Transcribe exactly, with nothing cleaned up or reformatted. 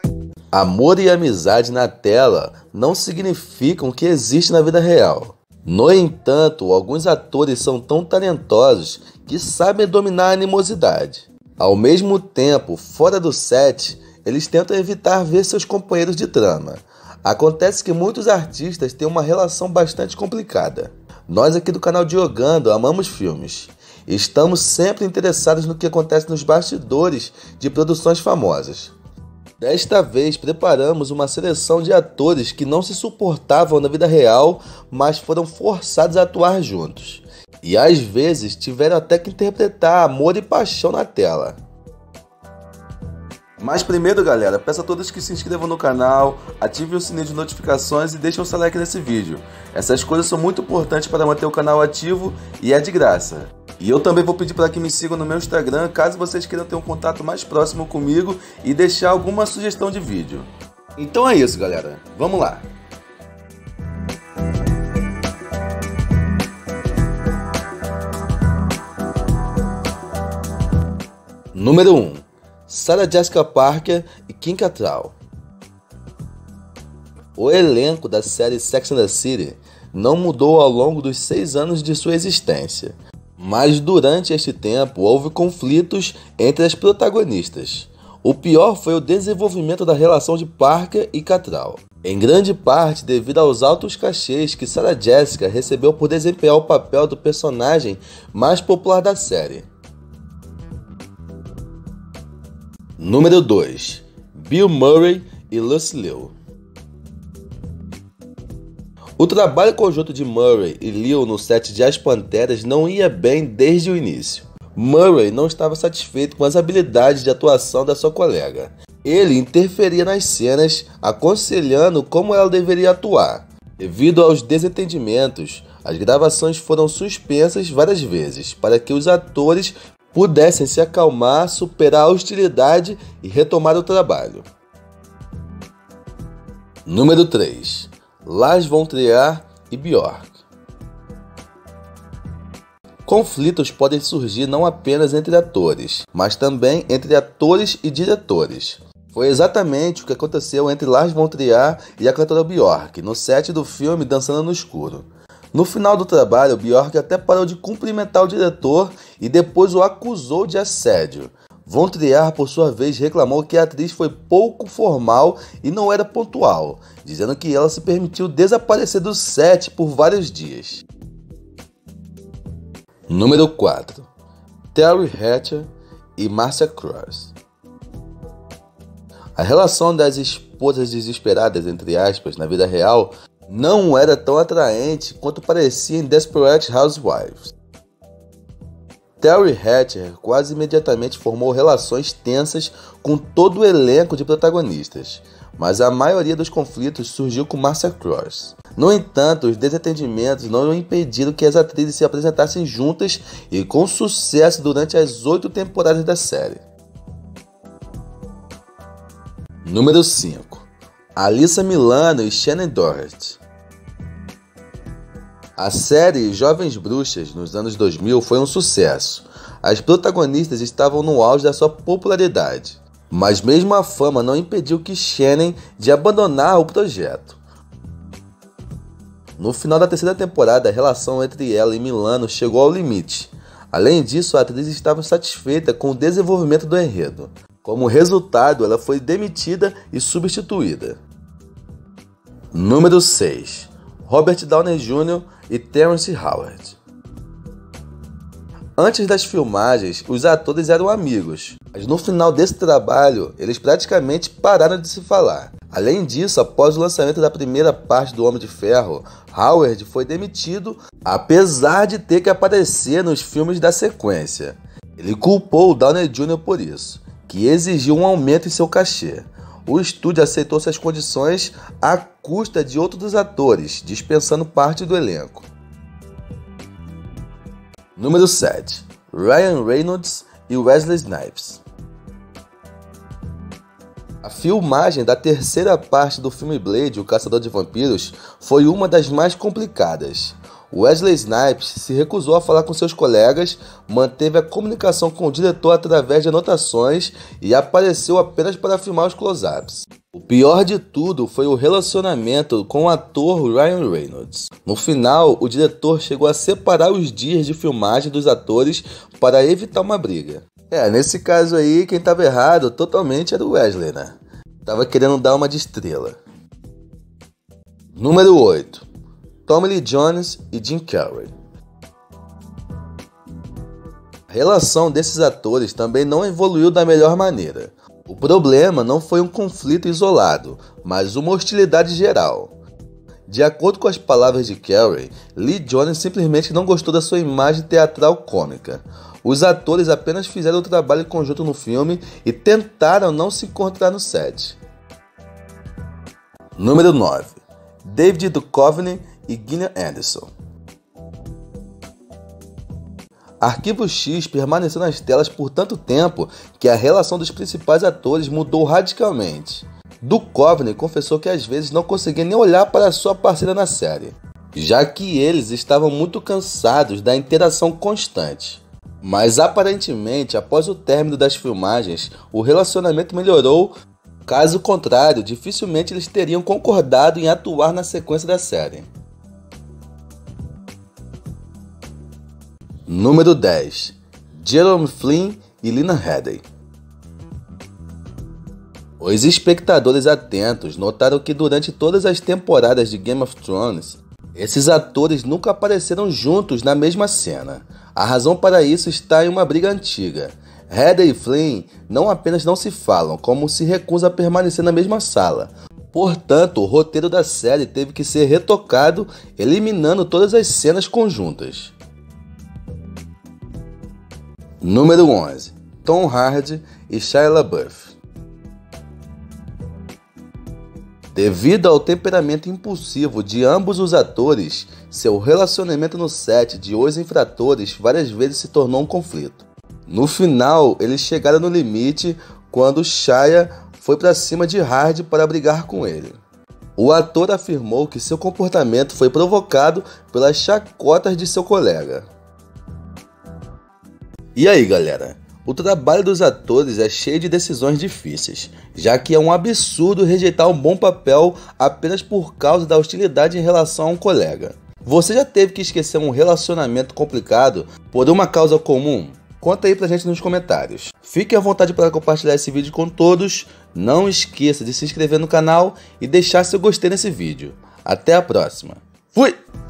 Amor e amizade na tela não significam que existe na vida real. No entanto, alguns atores são tão talentosos que sabem dominar a animosidade. Ao mesmo tempo, fora do set, eles tentam evitar ver seus companheiros de trama. Acontece que muitos artistas têm uma relação bastante complicada. Nós aqui do canal Diogando amamos filmes. Estamos sempre interessados no que acontece nos bastidores de produções famosas. Desta vez, preparamos uma seleção de atores que não se suportavam na vida real, mas foram forçados a atuar juntos. E às vezes tiveram até que interpretar amor e paixão na tela. Mas primeiro, galera, peço a todos que se inscrevam no canal, ativem o sininho de notificações e deixem o seu like nesse vídeo. Essas coisas são muito importantes para manter o canal ativo e é de graça. E eu também vou pedir para que me sigam no meu Instagram, caso vocês queiram ter um contato mais próximo comigo e deixar alguma sugestão de vídeo. Então é isso, galera. Vamos lá! Número um. Sarah Jessica Parker e Kim Cattrall. O elenco da série Sex and the City não mudou ao longo dos seis anos de sua existência, mas durante este tempo houve conflitos entre as protagonistas. O pior foi o desenvolvimento da relação de Parker e Cattrall, em grande parte devido aos altos cachês que Sarah Jessica recebeu por desempenhar o papel do personagem mais popular da série. Número dois. Bill Murray e Lucy Liu. O trabalho conjunto de Murray e Liu no set de As Panteras não ia bem desde o início. Murray não estava satisfeito com as habilidades de atuação da sua colega. Ele interferia nas cenas, aconselhando como ela deveria atuar. Devido aos desentendimentos, as gravações foram suspensas várias vezes para que os atores pudessem se acalmar, superar a hostilidade e retomar o trabalho. Número três. Lars von Trier e Björk. Conflitos podem surgir não apenas entre atores, mas também entre atores e diretores. Foi exatamente o que aconteceu entre Lars von Trier e a cantora Björk no set do filme Dançando no Escuro. No final do trabalho, Björk até parou de cumprimentar o diretor e depois o acusou de assédio. Von Trier, por sua vez, reclamou que a atriz foi pouco formal e não era pontual, dizendo que ela se permitiu desaparecer do set por vários dias. Número quatro. Teri Hatcher e Marcia Cross. A relação das esposas desesperadas, entre aspas, na vida real, não era tão atraente quanto parecia em Desperate Housewives. Teri Hatcher quase imediatamente formou relações tensas com todo o elenco de protagonistas, mas a maioria dos conflitos surgiu com Marcia Cross. No entanto, os desentendimentos não impediram que as atrizes se apresentassem juntas e com sucesso durante as oito temporadas da série. Número cinco. Alyssa Milano e Shannen Doherty. A série Jovens Bruxas, nos anos dois mil, foi um sucesso. As protagonistas estavam no auge da sua popularidade, mas mesmo a fama não impediu que Shannen de abandonar o projeto. No final da terceira temporada, a relação entre ela e Milano chegou ao limite. Além disso, a atriz estava satisfeita com o desenvolvimento do enredo. Como resultado, ela foi demitida e substituída. Número seis. Robert Downey Júnior e Terrence Howard. Antes das filmagens, os atores eram amigos, mas no final desse trabalho, eles praticamente pararam de se falar. Além disso, após o lançamento da primeira parte do Homem de Ferro, Howard foi demitido, apesar de ter que aparecer nos filmes da sequência. Ele culpou o Downey Júnior por isso, que exigiu um aumento em seu cachê. O estúdio aceitou suas condições à custa de outros atores, dispensando parte do elenco. Número sete. Ryan Reynolds e Wesley Snipes. A filmagem da terceira parte do filme Blade, O Caçador de Vampiros, foi uma das mais complicadas. Wesley Snipes se recusou a falar com seus colegas, manteve a comunicação com o diretor através de anotações e apareceu apenas para filmar os close-ups. pior de tudo foi o relacionamento com o ator Ryan Reynolds. No final, o diretor chegou a separar os dias de filmagem dos atores para evitar uma briga. É, nesse caso aí, quem tava errado totalmente era o Wesley, né? Tava querendo dar uma de estrela. Número oito. Tommy Lee Jones e Jim Carrey. A relação desses atores também não evoluiu da melhor maneira. O problema não foi um conflito isolado, mas uma hostilidade geral. De acordo com as palavras de Carrey, Lee Jones simplesmente não gostou da sua imagem teatral cômica. Os atores apenas fizeram o trabalho conjunto no filme e tentaram não se encontrar no set. Número nove. David Duchovny e Gillian Anderson. Arquivo X permaneceu nas telas por tanto tempo que a relação dos principais atores mudou radicalmente. Duchovny confessou que às vezes não conseguia nem olhar para sua parceira na série, já que eles estavam muito cansados da interação constante. Mas aparentemente, após o término das filmagens, o relacionamento melhorou. Caso contrário, dificilmente eles teriam concordado em atuar na sequência da série. Número dez. Jerome Flynn e Lena Headey. Os espectadores atentos notaram que durante todas as temporadas de Game of Thrones, esses atores nunca apareceram juntos na mesma cena. A razão para isso está em uma briga antiga. Headey e Flynn não apenas não se falam, como se recusam a permanecer na mesma sala. Portanto, o roteiro da série teve que ser retocado, eliminando todas as cenas conjuntas. Número onze. Tom Hardy e Shia LaBeouf. Devido ao temperamento impulsivo de ambos os atores, seu relacionamento no set de Os Infratores várias vezes se tornou um conflito. No final, eles chegaram no limite quando Shia foi para cima de Hardy para brigar com ele. O ator afirmou que seu comportamento foi provocado pelas chacotas de seu colega. E aí, galera? O trabalho dos atores é cheio de decisões difíceis, já que é um absurdo rejeitar um bom papel apenas por causa da hostilidade em relação a um colega. Você já teve que esquecer um relacionamento complicado por uma causa comum? Conta aí pra gente nos comentários. Fique à vontade para compartilhar esse vídeo com todos. Não esqueça de se inscrever no canal e deixar seu gostei nesse vídeo. Até a próxima. Fui!